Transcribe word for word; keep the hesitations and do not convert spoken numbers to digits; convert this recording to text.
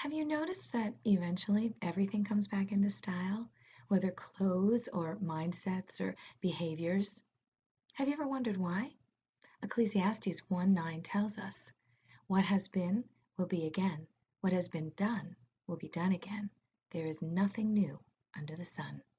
Have you noticed that eventually everything comes back into style, whether clothes or mindsets or behaviors? Have you ever wondered why? Ecclesiastes one nine tells us, "What has been will be again. What has been done will be done again. There is nothing new under the sun."